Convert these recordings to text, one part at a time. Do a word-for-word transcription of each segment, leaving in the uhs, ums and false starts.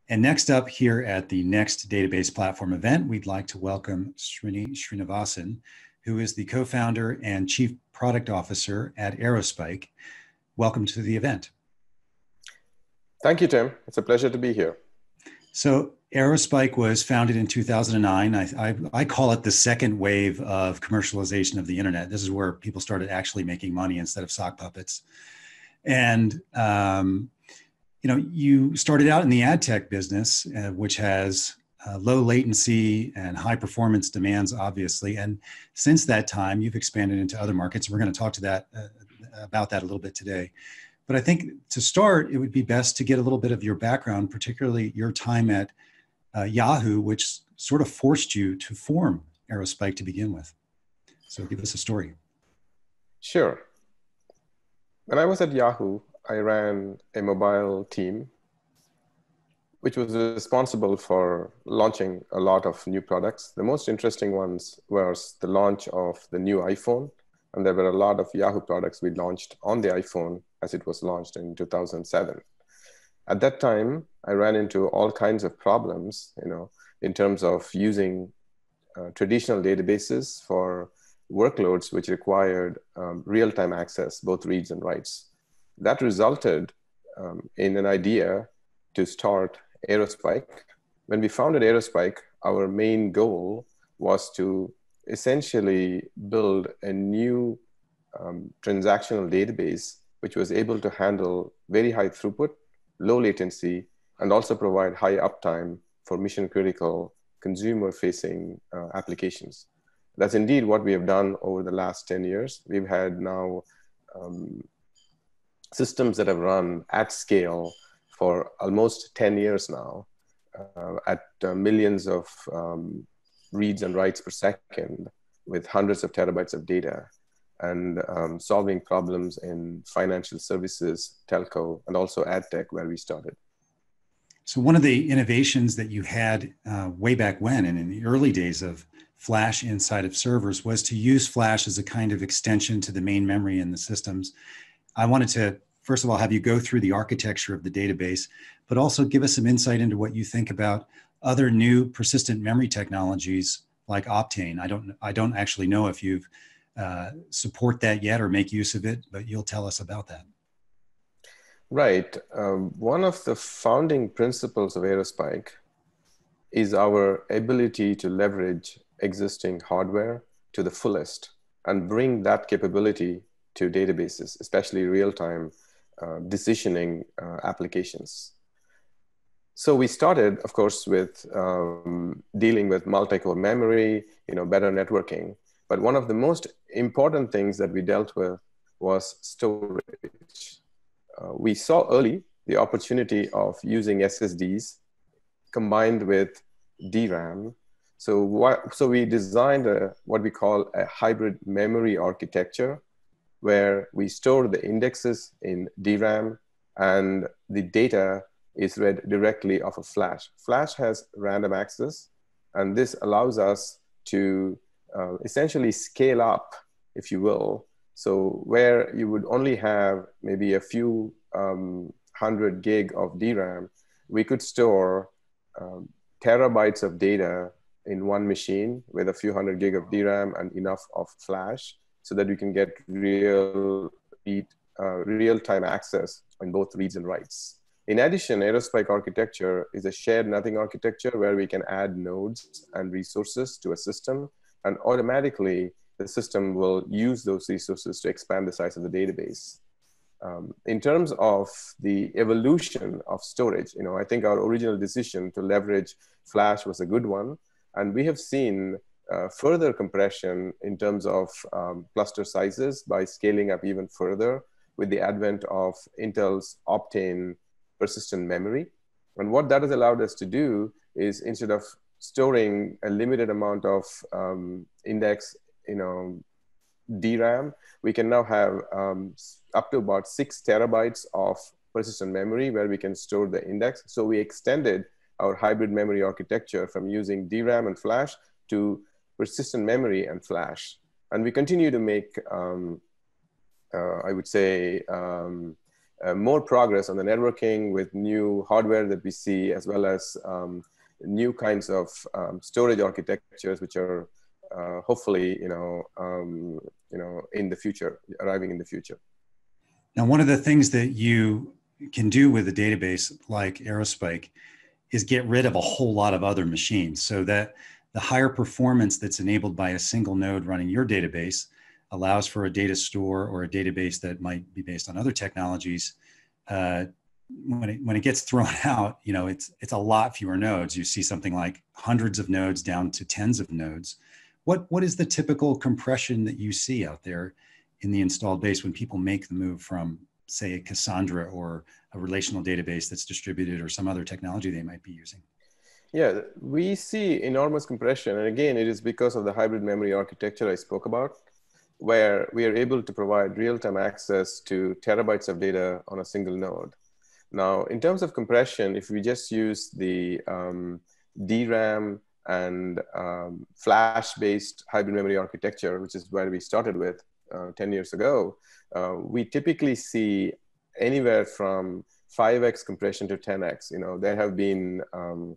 And next up here at the Next Database Platform event, we'd like to welcome Srini Srinivasan, who is the co-founder and chief product officer at Aerospike. Welcome to the event. Thank you, Tim. It's a pleasure to be here. So Aerospike was founded in two thousand nine. I, I, I call it the second wave of commercialization of the internet. This is where people started actually making money instead of sock puppets. And um, you know, you started out in the ad tech business, uh, which has uh, low latency and high performance demands, obviously. And since that time, you've expanded into other markets. We're going to talk to that uh, about that a little bit today. But I think to start, it would be best to get a little bit of your background, particularly your time at uh, Yahoo, which sort of forced you to form Aerospike to begin with. So give us a story. Sure. When I was at Yahoo, I ran a mobile team, which was responsible for launching a lot of new products. The most interesting ones was the launch of the new iPhone. And there were a lot of Yahoo products we launched on the iPhone as it was launched in two thousand seven. At that time, I ran into all kinds of problems, you know, in terms of using uh, traditional databases for workloads which required um, real-time access, both reads and writes. That resulted um, in an idea to start Aerospike. When we founded Aerospike, our main goal was to essentially build a new um, transactional database which was able to handle very high throughput, low latency, and also provide high uptime for mission critical consumer facing uh, applications. That's indeed what we have done over the last ten years. We've had now um, systems that have run at scale for almost ten years now uh, at uh, millions of um, reads and writes per second with hundreds of terabytes of data, and um, solving problems in financial services, telco, and also ad tech, where we started. So one of the innovations that you had uh, way back when, and in the early days of Flash inside of servers, was to use Flash as a kind of extension to the main memory in the systems. I wanted to, first of all, have you go through the architecture of the database, but also give us some insight into what you think about other new persistent memory technologies like Optane. I don't, I don't actually know if you've uh, support that yet or make use of it, but you'll tell us about that. Right. Um, one of the founding principles of Aerospike is our ability to leverage existing hardware to the fullest and bring that capability to databases, especially real-time uh, decisioning uh, applications. So we started, of course, with um, dealing with multi-core memory, you know, better networking. But one of the most important things that we dealt with was storage. Uh, we saw early the opportunity of using S S Ds combined with D RAM. So, what, so we designed a, what we call a hybrid memory architecture, where we store the indexes in D RAM and the data is read directly off of Flash. Flash has random access, and this allows us to uh, essentially scale up, if you will. So where you would only have maybe a few um, hundred gig of D RAM, we could store um, terabytes of data in one machine with a few hundred gig of D RAM and enough of Flash, so that we can get real, uh, real-time access on both reads and writes. In addition, Aerospike architecture is a shared nothing architecture where we can add nodes and resources to a system, and automatically the system will use those resources to expand the size of the database. Um, in terms of the evolution of storage, you know, I think our original decision to leverage Flash was a good one, and we have seen uh, further compression in terms of um, cluster sizes by scaling up even further with the advent of Intel's Optane persistent memory. And what that has allowed us to do is, instead of storing a limited amount of um, index, you know, D RAM, we can now have um, up to about six terabytes of persistent memory where we can store the index. So we extended our hybrid memory architecture from using D RAM and Flash to persistent memory and Flash. And we continue to make, um, uh, I would say, um, uh, more progress on the networking with new hardware that we see, as well as um, new kinds of um, storage architectures, which are uh, hopefully, you know, um, you know, in the future, arriving in the future. Now, one of the things that you can do with a database like Aerospike is get rid of a whole lot of other machines, so that the higher performance that's enabled by a single node running your database allows for a data store or a database that might be based on other technologies. Uh, when it, when it gets thrown out, you know, it's, it's a lot fewer nodes. You see something like hundreds of nodes down to tens of nodes. What, what is the typical compression that you see out there in the installed base when people make the move from, say, a Cassandra or a relational database that's distributed or some other technology they might be using? Yeah, we see enormous compression. And again, it is because of the hybrid memory architecture I spoke about, where we are able to provide real-time access to terabytes of data on a single node. Now, in terms of compression, if we just use the um, D RAM and um, flash-based hybrid memory architecture, which is where we started with uh, ten years ago, uh, we typically see anywhere from five X compression to ten X. You know, there have been um,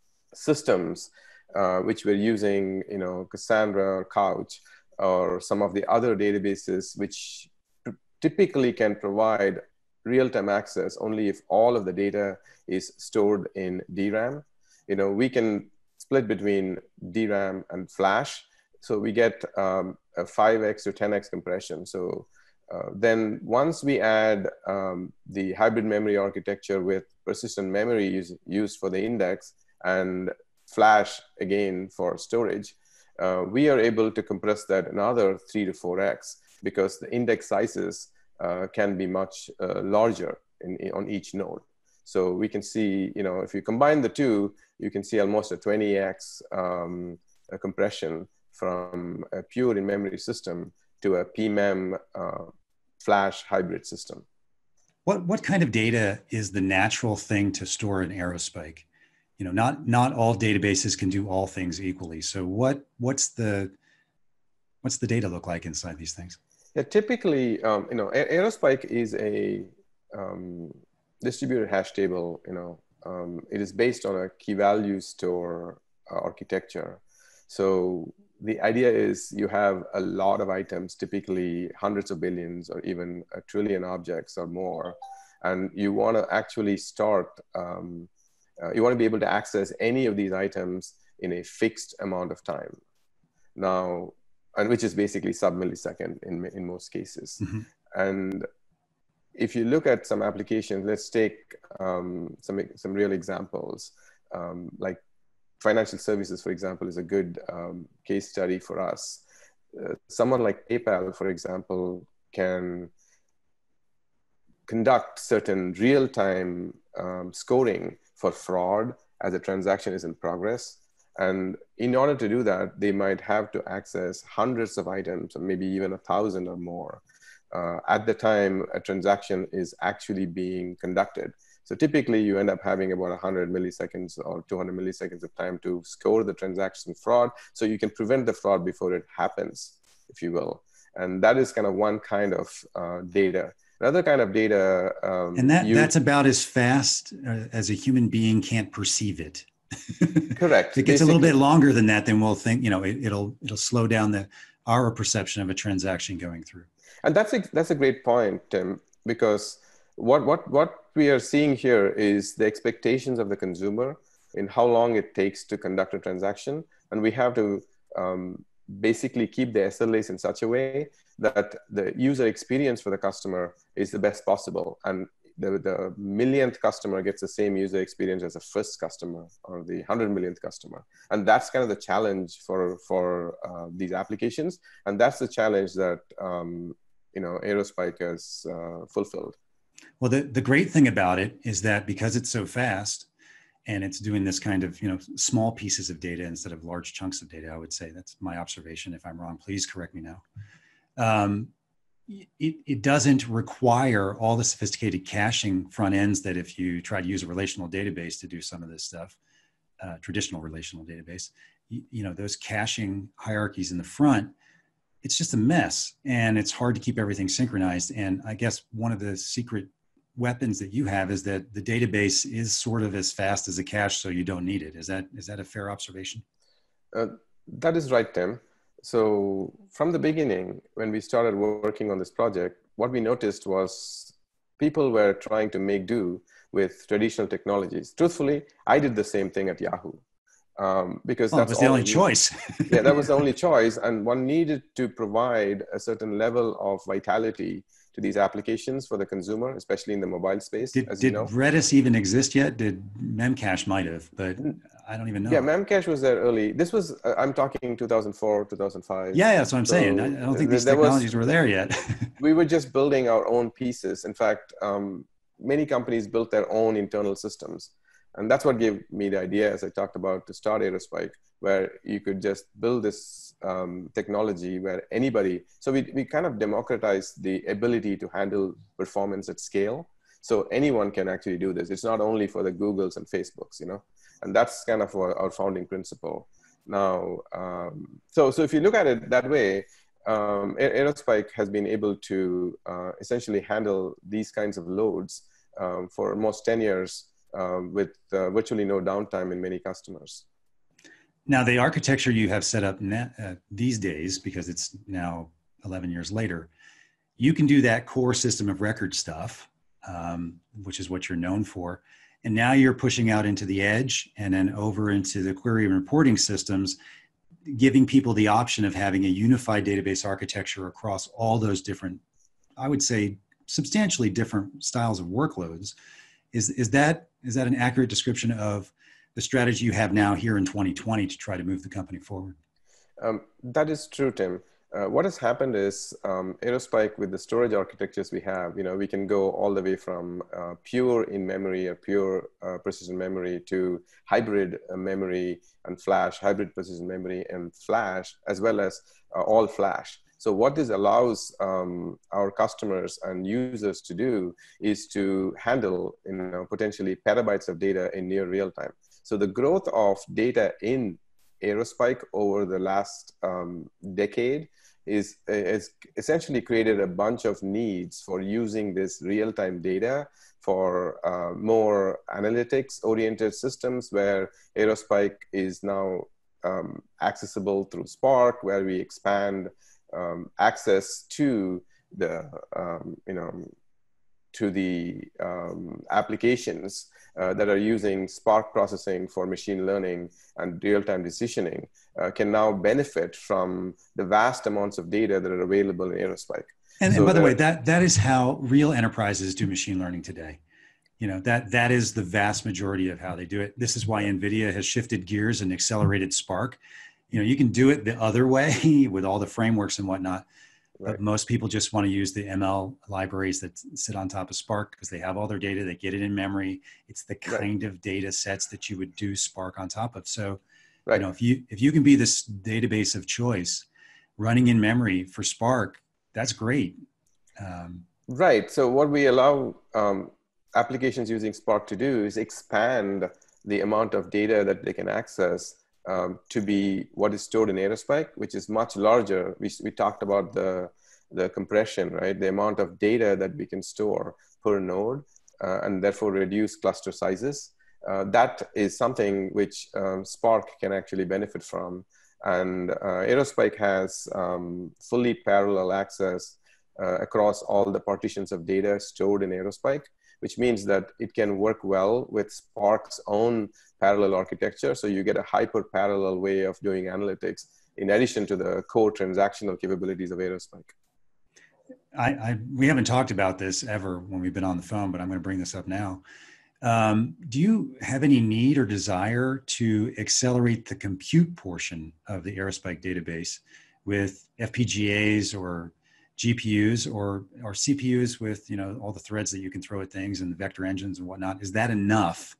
systems uh, which were using, you know, Cassandra or Couch or some of the other databases, which typically can provide real-time access only if all of the data is stored in D RAM. You know, we can split between D RAM and flash, so we get um, a five X to ten X compression. So uh, then once we add um, the hybrid memory architecture with persistent memory use, used for the index and flash again for storage, uh, we are able to compress that another three to four X, because the index sizes uh, can be much uh, larger in, in, on each node. So we can see, you know, if you combine the two, you can see almost a twenty X um, a compression from a pure in-memory system to a P M E M uh, flash hybrid system. What, what kind of data is the natural thing to store in Aerospike? You know, not, not all databases can do all things equally. So what, what's the, what's the data look like inside these things? Yeah, typically, um, you know, Aerospike is a um, distributed hash table. You know, um, it is based on a key value store uh, architecture. So the idea is you have a lot of items, typically hundreds of billions or even a trillion objects or more, and you want to actually start, um, uh, you want to be able to access any of these items in a fixed amount of time. Now, and which is basically sub-millisecond in, in most cases. Mm-hmm. And if you look at some applications, let's take um, some, some real examples, um, like financial services, for example, is a good um, case study for us. Uh, someone like PayPal, for example, can conduct certain real-time um, scoring for fraud as a transaction is in progress. And in order to do that, they might have to access hundreds of items, or maybe even a thousand or more, uh, at the time a transaction is actually being conducted. So typically you end up having about one hundred milliseconds or two hundred milliseconds of time to score the transaction fraud, so you can prevent the fraud before it happens, if you will. And that is kind of one kind of uh, data. Another kind of data. Um, and that, you, that's about as fast uh, as a human being can't perceive it. Correct. If it gets basically a little bit longer than that, then we'll think, you know, it, it'll it'll slow down the our perception of a transaction going through. And that's a, that's a great point, Tim, because what what what we are seeing here is the expectations of the consumer in how long it takes to conduct a transaction, and we have to um, basically keep the S L As in such a way that the user experience for the customer is the best possible, and the, the millionth customer gets the same user experience as the first customer or the hundred millionth customer. And that's kind of the challenge for, for uh, these applications. And that's the challenge that, um, you know, Aerospike has uh, fulfilled. Well, the, the great thing about it is that because it's so fast and it's doing this kind of, you know, small pieces of data instead of large chunks of data, I would say that's my observation. If I'm wrong, please correct me now. Um, It, it doesn't require all the sophisticated caching front ends that if you try to use a relational database to do some of this stuff, uh, traditional relational database, you, you know, those caching hierarchies in the front, it's just a mess and it's hard to keep everything synchronized. And I guess one of the secret weapons that you have is that the database is sort of as fast as a cache, so you don't need it. Is that is that a fair observation? Uh, that is right, Tim. So from the beginning, when we started working on this project, what we noticed was people were trying to make do with traditional technologies. Truthfully, I did the same thing at Yahoo. Um, because Well, it that's was the all only choice. Yeah, that was the only choice. And one needed to provide a certain level of vitality to these applications for the consumer, especially in the mobile space, Did as you did know. Redis even exist yet? Did Memcache might have, but I don't even Yeah, know. Memcache was there early. This was, uh, I'm talking two thousand four, two thousand five. Yeah, yeah, that's what I'm saying. I, I So don't think th- these there was, technologies were there yet. we were just building our own pieces. In fact, um, many companies built their own internal systems. And that's what gave me the idea, as I talked about, to start Aerospike, where you could just build this um, technology where anybody, so we, we kind of democratized the ability to handle performance at scale. So anyone can actually do this. It's not only for the Googles and Facebooks, you know, and that's kind of our, our founding principle. Now, um, so, so if you look at it that way, um, Aerospike has been able to uh, essentially handle these kinds of loads um, for almost ten years um, with uh, virtually no downtime in many customers. Now, the architecture you have set up na- uh, these days, because it's now eleven years later, you can do that core system of record stuff, um, which is what you're known for. And now you're pushing out into the edge and then over into the query and reporting systems, giving people the option of having a unified database architecture across all those different, I would say, substantially different styles of workloads. Is, is that is that an accurate description of the strategy you have now here in twenty twenty to try to move the company forward? Um, that is true, Tim. Uh, what has happened is um, Aerospike, with the storage architectures we have, you know, we can go all the way from uh, pure in memory or pure uh, precision memory to hybrid uh, memory and flash, hybrid precision memory and flash, as well as uh, all flash. So what this allows um, our customers and users to do is to handle, you know, potentially petabytes of data in near real time. So the growth of data in Aerospike over the last um, decade is, is essentially created a bunch of needs for using this real-time data for uh, more analytics-oriented systems, where Aerospike is now um, accessible through Spark, where we expand um, access to the, um, you know, to the um, applications uh, that are using Spark processing for machine learning and real-time decisioning uh, can now benefit from the vast amounts of data that are available in Aerospike. And, so and by the there, way, that that is how real enterprises do machine learning today. You know, that that is the vast majority of how they do it. This is why NVIDIA has shifted gears and accelerated Spark. You know, you can do it the other way with all the frameworks and whatnot. right. But most people just want to use the M L libraries that sit on top of Spark because they have all their data, they get it in memory. It's the kind right. of data sets that you would do Spark on top of. So, right. you know, if you if you can be this database of choice running in memory for Spark, that's great. Um, right. So what we allow um, applications using Spark to do is expand the amount of data that they can access Um, to be what is stored in Aerospike, which is much larger. We, we talked about the, the compression, right? The amount of data that we can store per node uh, and therefore reduce cluster sizes. Uh, that is something which um, Spark can actually benefit from. And uh, Aerospike has um, fully parallel access uh, across all the partitions of data stored in Aerospike, which means that it can work well with Spark's own parallel architecture. So you get a hyper parallel way of doing analytics in addition to the core transactional capabilities of Aerospike. I, I, we haven't talked about this ever when we've been on the phone, but I'm going to bring this up now. Um, do you have any need or desire to accelerate the compute portion of the Aerospike database with F P G As or G P Us or, or C P Us with, you know, all the threads that you can throw at things and the vector engines and whatnot? Is that enough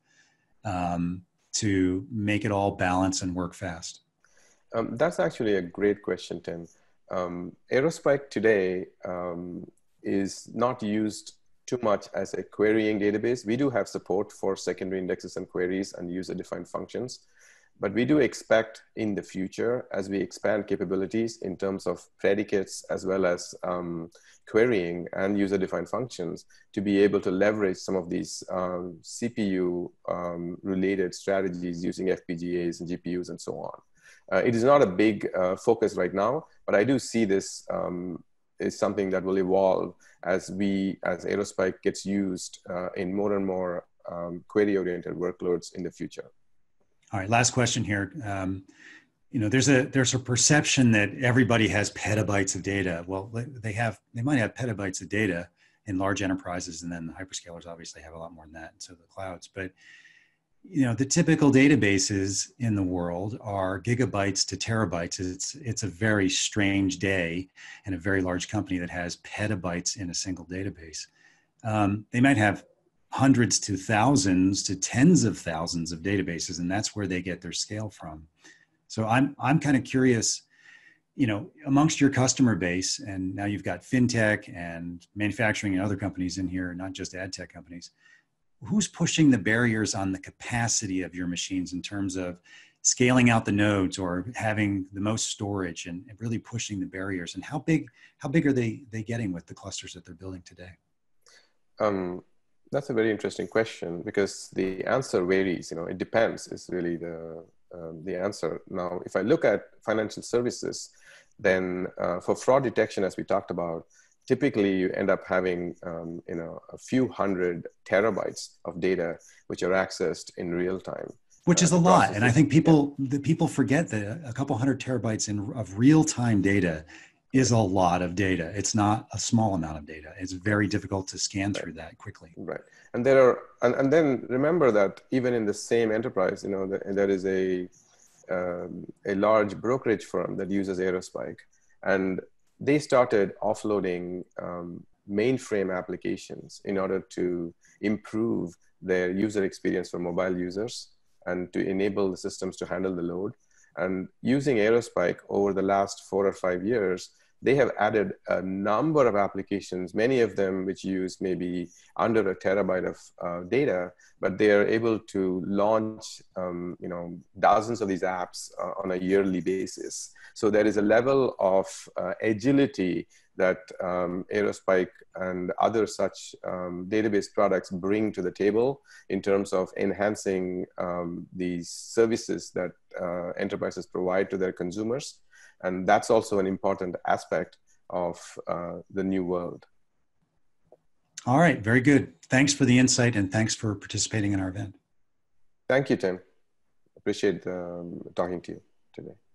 um, to make it all balance and work fast? Um, that's actually a great question, Tim. Um, Aerospike today um, is not used too much as a querying database. We do have support for secondary indexes and queries and user-defined functions. But we do expect in the future, as we expand capabilities in terms of predicates as well as um, querying and user-defined functions, to be able to leverage some of these um, C P U um, related strategies using F P G As and G P Us and so on. Uh, it is not a big uh, focus right now, but I do see this um, is something that will evolve as we, as Aerospike gets used uh, in more and more um, query-oriented workloads in the future. All right, last question here. Um, you know, there's a there's a perception that everybody has petabytes of data. Well, they have they might have petabytes of data in large enterprises, and then the hyperscalers obviously have a lot more than that, and so the clouds. But you know, the typical databases in the world are gigabytes to terabytes. It's it's a very strange day in a very large company that has petabytes in a single database. Um, they might have hundreds to thousands to tens of thousands of databases, and that's where they get their scale from. So I'm I'm kind of curious, you know, amongst your customer base, and now you've got fintech and manufacturing and other companies in here, not just ad tech companies. Who's pushing the barriers on the capacity of your machines in terms of scaling out the nodes or having the most storage, and really pushing the barriers? And how big how big are they they getting with the clusters that they're building today? Um, That's a very interesting question, because the answer varies. You know, it depends is really the um, the answer. Now, if I look at financial services, then uh, for fraud detection, as we talked about, typically you end up having um, you know a few hundred terabytes of data which are accessed in real time. Which is uh, a lot, and I think people yeah. the people forget that a couple hundred terabytes in, of real time data is a lot of data. It's not a small amount of data. It's very difficult to scan through that quickly. Right. And there are, and, and then remember that even in the same enterprise, you know, the, there is a, um, a large brokerage firm that uses Aerospike, and they started offloading um, mainframe applications in order to improve their user experience for mobile users and to enable the systems to handle the load. And using Aerospike over the last four or five years, they have added a number of applications, many of them which use maybe under a terabyte of uh, data, but they are able to launch um, you know, dozens of these apps uh, on a yearly basis. So there is a level of uh, agility that um, Aerospike and other such um, database products bring to the table in terms of enhancing um, these services that uh, enterprises provide to their consumers. And that's also an important aspect of uh, the new world. All right, very good. Thanks for the insight, and thanks for participating in our event. Thank you, Tim. Appreciate um, talking to you today.